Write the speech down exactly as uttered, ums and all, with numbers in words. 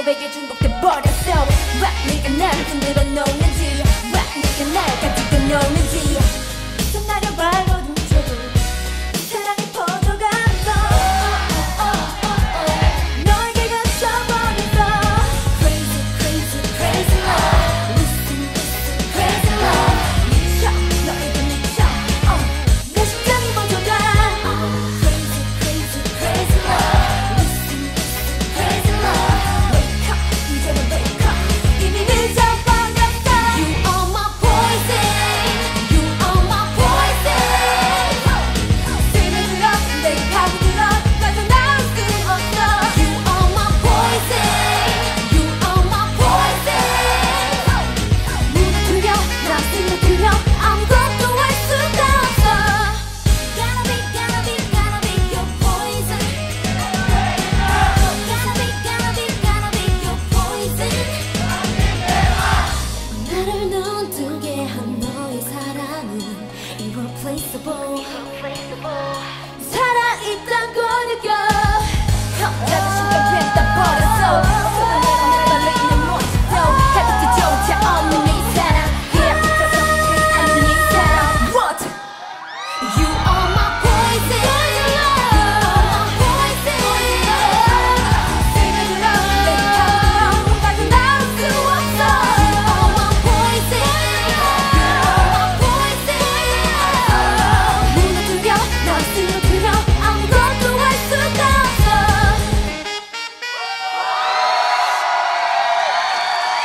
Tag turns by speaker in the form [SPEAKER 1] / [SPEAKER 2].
[SPEAKER 1] 고백에 중독돼 버렸어. 왜 네가 나를 흔들어 놓는지, 왜 네가 날 가지고 노는지. 전날여 발로 훔쳐도 사랑이 퍼져간다. 너에게 갇혀버렸어. Crazy crazy crazy love. Listen listen crazy love. 미쳐 너에게 미쳐. uh, 내 심장이 멈춰가. Crazy crazy crazy love. Listen listen crazy love. Wake up 이제는 wake up. 이미 늦어버렸어. You are my poison. You are my poison. 스며들어 내 가구들어 빠져나올 수 없어. You are my poison. You are my poison. 무너뜨려 나 쓰러뜨려 아무것도 할 수가 없어. Gotta be gotta be gotta be your poison. Gotta be gotta be gotta be your poison. 나를 눈뜨게 한 너의 사랑은 irreplaceable. 살아있다고 느껴. 형,